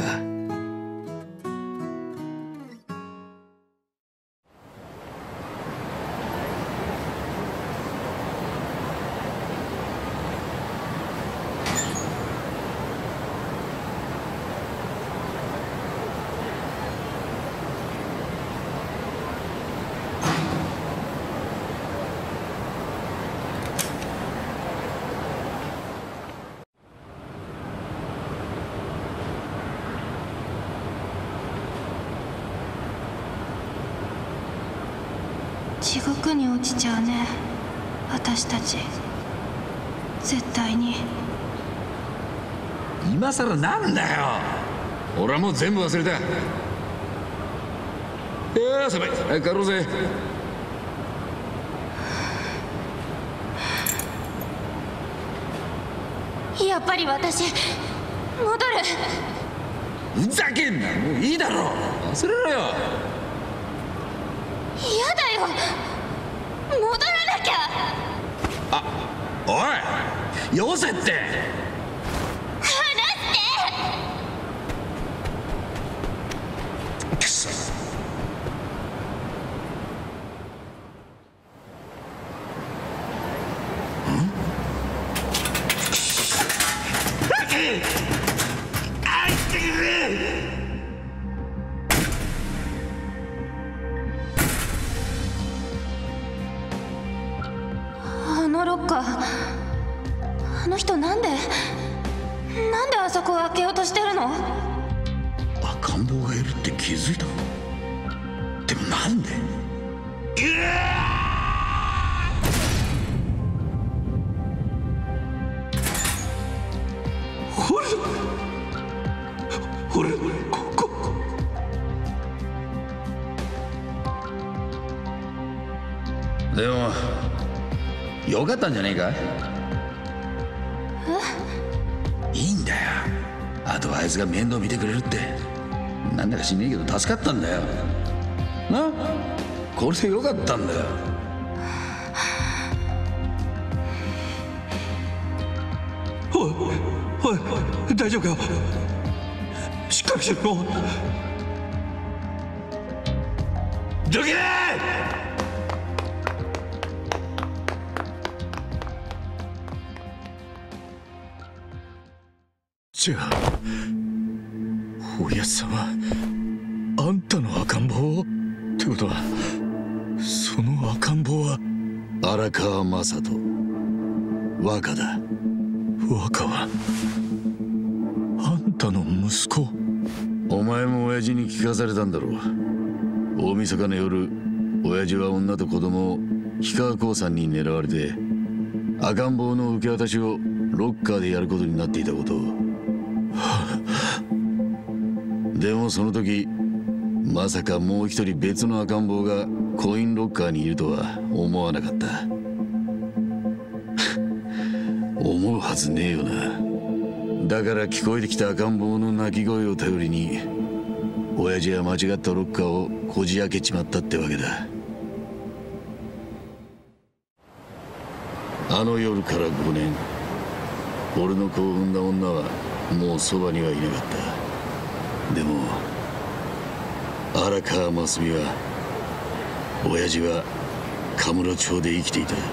地獄に落ちちゃうね、私たち。絶対に。 今さらなんだよ。俺はもう全部忘れた。先輩、早く帰ろうぜ。 やっぱり私戻る。 ふざけんな、もういいだろ。忘れろよ。 嫌だよ、戻らなきゃ。 おい、よせって。 離して。 くそ。 あのロッカー、あの人なんであそこを開けようとしてるの？ 赤ん坊がいるって気づいた。でもなんで？ 俺ここ。 でもよかったんじゃねえか。いいんだよ、あとはあいつが面倒見てくれるって。なんだか知んねえけど助かったんだよな。これでよかったんだよ。 おい大丈夫か。しっかりしろ。 どけ！ じゃあおやつさんはあんたの赤ん坊ってことは、その赤ん坊は荒川雅人、若だ。 若はあんたの息子？ お前も親父に聞かされたんだろう。大晦日の夜、親父は女と子供を氷川興産に狙われて赤ん坊の受け渡しをロッカーでやることになっていたことを。でもその時まさかもう一人別の赤ん坊がコインロッカーにいるとは思わなかった。思うはずねえよな。だから聞こえてきた赤ん坊の泣き声を頼りに親父は間違ったロッカーをこじ開けちまったってわけだ。あの夜から5年、俺の子を産んだ女はもうそばにはいなかった。でも荒川真澄は、親父はカムロ町で生きていた。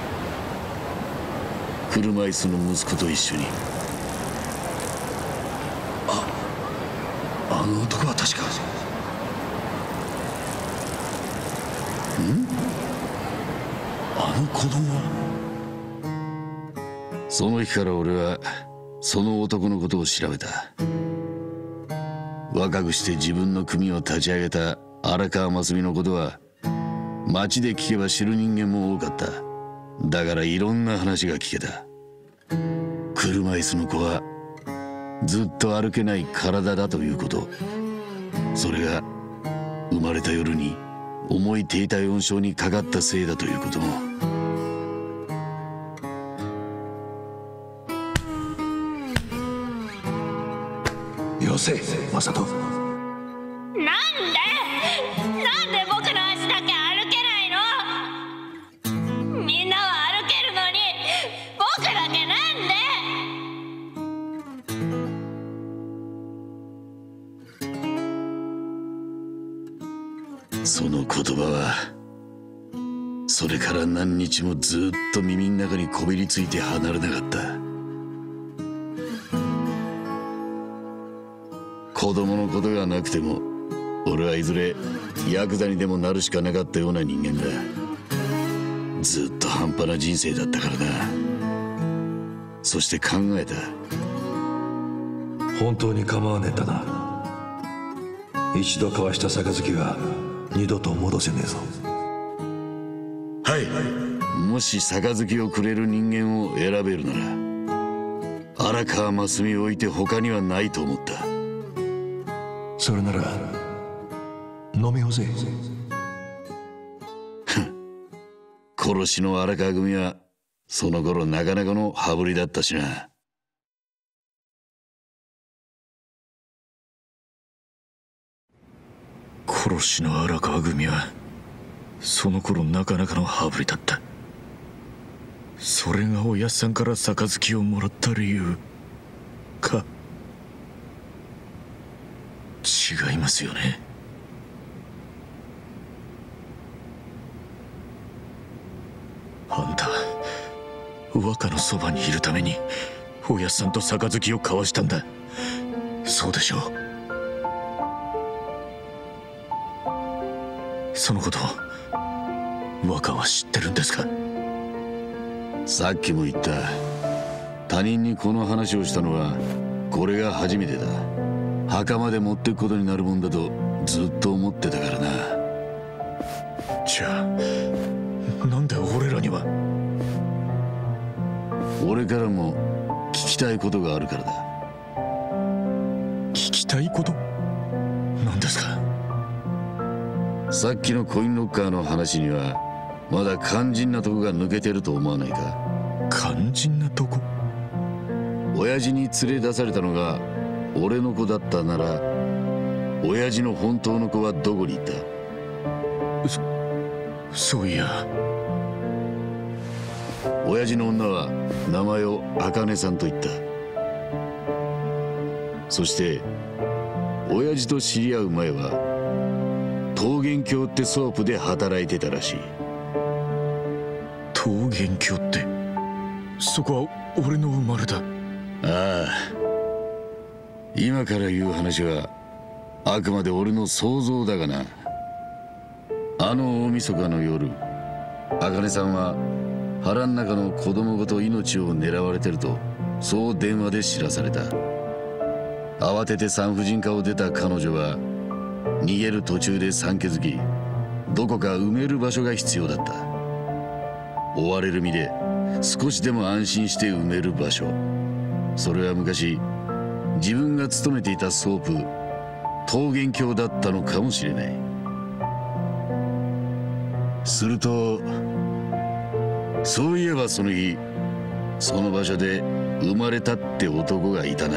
車椅子の息子と一緒に。あの男は確かあの子供は。その日から俺はその男のことを調べた。若くして自分の組を立ち上げた荒川真澄のことは街で聞けば知る人間も多かった。だからいろんな話が聞けた。車椅子の子はずっと歩けない体だということ、それが生まれた夜に重い低体温症にかかったせいだということも。 よせ、マサト。 なんで僕の足だけ歩けないの？みんなは歩けるのに僕だけなんで？ その言葉はそれから何日もずっと耳の中にこびりついて離れなかった。子供のことがなくても俺はいずれヤクザにでもなるしかなかったような人間だ。ずっと半端な人生だったからな。そして考えた。 本当に構わねえんだな。一度交わした杯は二度と戻せねえぞ。 はい、もし杯をくれる人間を選べるなら荒川真澄を置いて他にはないと思った。 それなら飲み干せ。 殺しの荒川組はその頃なかなかの羽振りだったしな。 殺しの荒川組はその頃なかなかの羽振りだった。それがおやっさんから杯をもらった理由か。違いますよね。あんた若のそばにいるためにおやっさんと杯を交わしたんだ。そうでしょう。そのこと若は知ってるんですか？ さっきも言った。他人にこの話をしたのはこれが初めてだ。墓まで持ってくことになるもんだとずっと思ってたからな。 じゃあなんで俺らには。 俺からも聞きたいことがあるからだ。 聞きたいこと？何ですか？ さっきのコインロッカーの話にはまだ肝心なとこが抜けてると思わないか？ 肝心なとこ？ 親父に連れ出されたのが俺の子だったなら親父の本当の子はどこに行った？ そういや親父の女は名前を茜さんと言った。そして親父と知り合う前は桃源郷ってソープで働いてたらしい。 桃源郷ってそこは俺の生まれだ。 ああ、今から言う話はあくまで俺の想像だがな。あの大晦日の夜、茜さんは腹ん中の子供ごと命を狙われてるとそう電話で知らされた。慌てて産婦人科を出た彼女は逃げる途中で産気づき、どこか埋める場所が必要だった。追われる身で少しでも安心して埋める場所、それは昔自分が勤めていたソープ桃源郷だったのかもしれない。するとそういえばその日その場所で生まれたって男がいたな。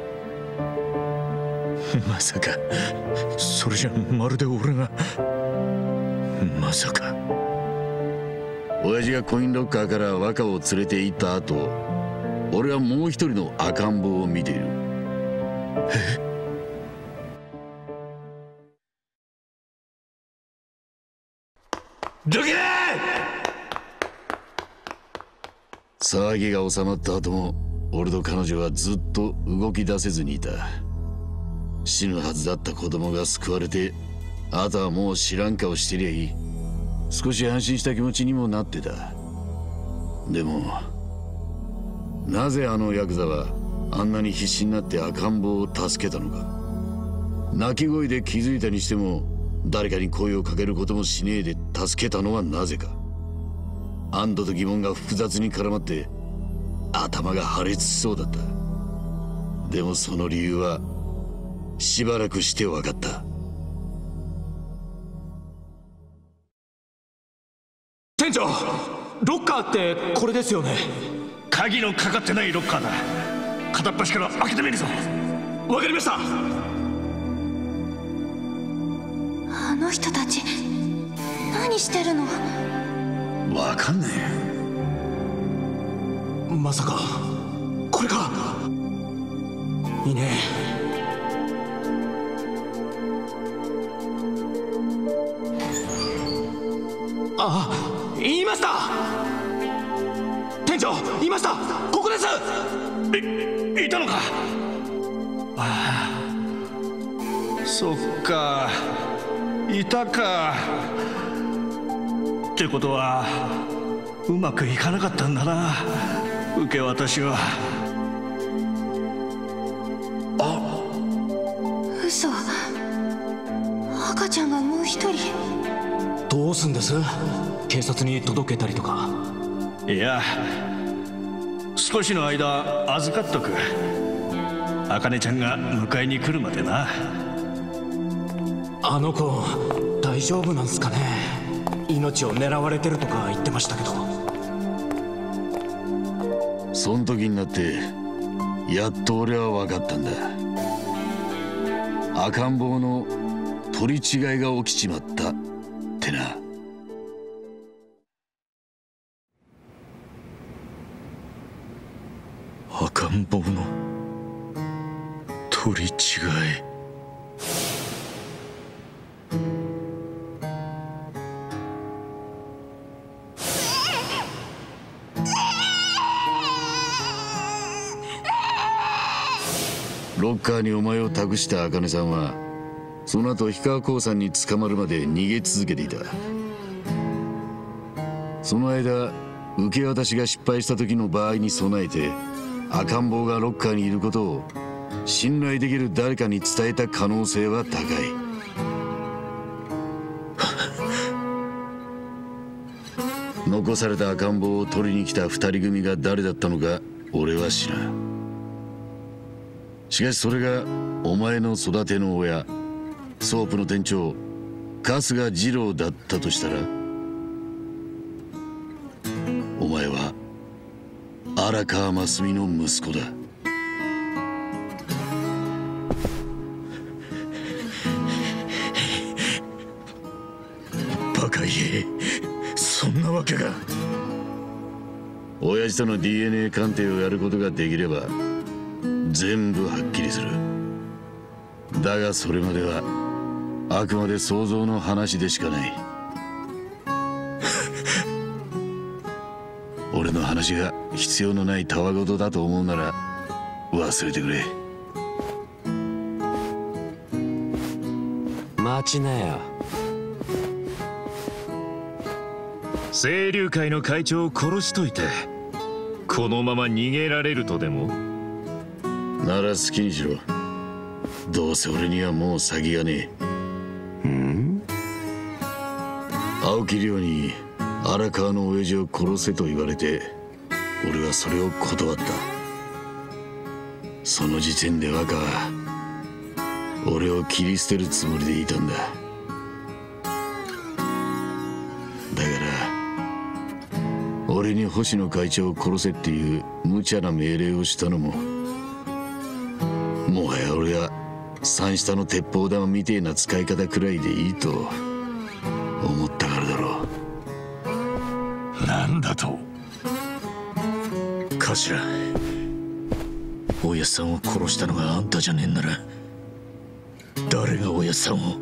まさかそれじゃまるで俺が。まさか親父がコインロッカーから若を連れて行った後、俺はもう一人の赤ん坊を見ている。 どけ！ 騒ぎが収まった後も俺と彼女はずっと動き出せずにいた。死ぬはずだった子供が救われて、あとはもう知らん顔してりゃいい。 少し安心した気持ちにもなってた。でもなぜあのヤクザはあんなに必死になって赤ん坊を助けたのか。泣き声で気づいたにしても誰かに声をかけることもしねえで助けたのはなぜか。安堵と疑問が複雑に絡まって頭が破裂しそうだった。でもその理由はしばらくして分かった。 店長、ロッカーってこれですよね。 鍵のかかってないロッカーだ。片っ端から開けてみるぞ。わかりました。 あの人たち何してるの？ わかんねえ。まさかこれか。いいね。あ、言いました。店長、言いました。ここです。 いたのか。ああ、そっか、いたか。ってことはうまくいかなかったんだな、受け渡しは。 嘘。赤ちゃんがもう一人。 どうすんです？警察に届けたりとか。 いや、少しの間預かっとく。茜ちゃんが迎えに来るまでな。 あの子大丈夫なんすかね。命を狙われてるとか言ってましたけど。 そん時になってやっと俺は分かったんだ。赤ん坊の取り違いが起きちまったってな。 赤ん坊の取り違い。 ロッカーにお前を託した茜さんはその後氷川興産に捕まるまで逃げ続けていた。その間受け渡しが失敗した時の場合に備えて赤ん坊がロッカーにいることを信頼できる誰かに伝えた可能性は高い。残された赤ん坊を取りに来た二人組が誰だったのか俺は知らん。しかしそれがお前の育ての親、ソープの店長春日二郎だったとしたら、お前は荒川真澄の息子だ。 バカ言え、そんなわけが。 親父との DNA 鑑定をやることができれば全部はっきりする。だがそれまではあくまで想像の話でしかない。俺の話が必要のないたわごとだと思うなら忘れてくれ。 待ちなよ。 清流会の会長を殺しといてこのまま逃げられるとでも？ なら好きにしろ。どうせ俺にはもう先がねえ。青木亮に荒川の親父を殺せと言われて俺はそれを断った。その時点で若は俺を切り捨てるつもりでいたんだ。だから俺に星野会長を殺せっていう無茶な命令をしたのももはや俺は三下の鉄砲玉みてえな使い方くらいでいいと思ったからだろう。 なんだと？頭、おやっさんを殺したのがあんたじゃねえんなら誰がおやっさんを？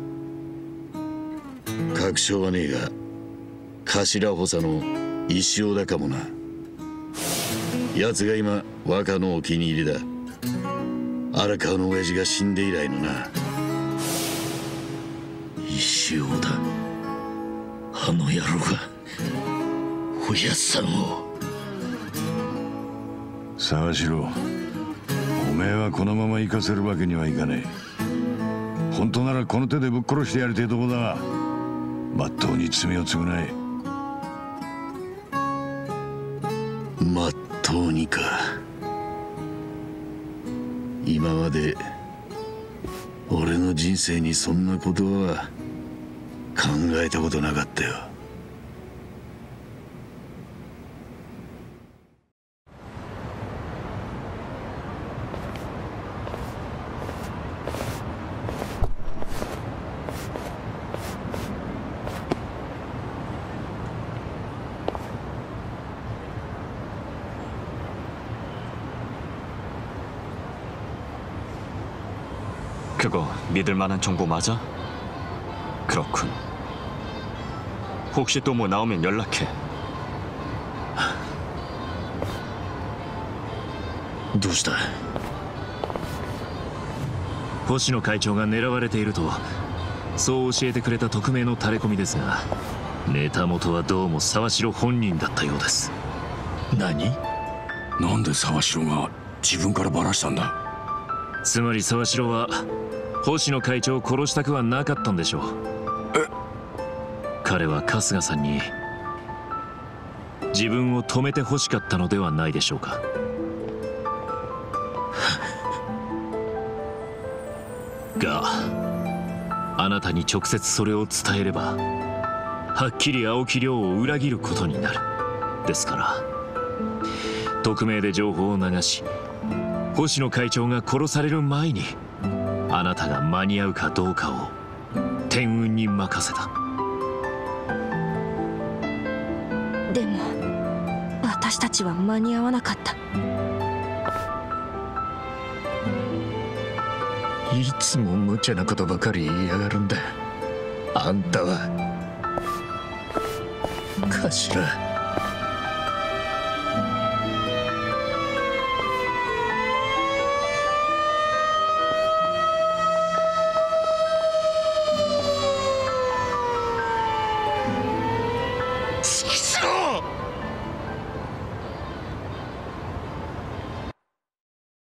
確証はねえが頭補佐の石尾だかもな。奴が今若のお気に入りだ。荒川の親父が死んで以来のな。 石尾だ。 あの野郎がおやっさんを。 沢城、おめえはこのまま行かせるわけにはいかねえ。本当ならこの手でぶっ殺してやりてえとこだが、まっとうに罪を償え。 まっとうにか。今まで俺の人生にそんなことは考えたことなかったよ。 그거 믿을 만한 정보 맞아? 그렇군. 혹시 또 뭐 나오면 연락해. どうした？ 星野会長が狙われているとそう教えてくれた匿名のタレコミですが、ネタ元はどうも沢城本人だったようです。 何？なんで沢城が自分からバラしたんだ？ つまり沢城は星野会長を殺したくはなかったんでしょう。彼は春日さんに自分を止めて欲しかったのではないでしょうか。があなたに直接それを伝えればはっきり青木亮を裏切ることになる。ですから匿名で情報を流し、星野会長が殺される前にあなたが間に合うかどうかを天運に任せた。 でも私たちは間に合わなかった。 いつも無茶なことばかり言いやがるんだ。あんたは頭。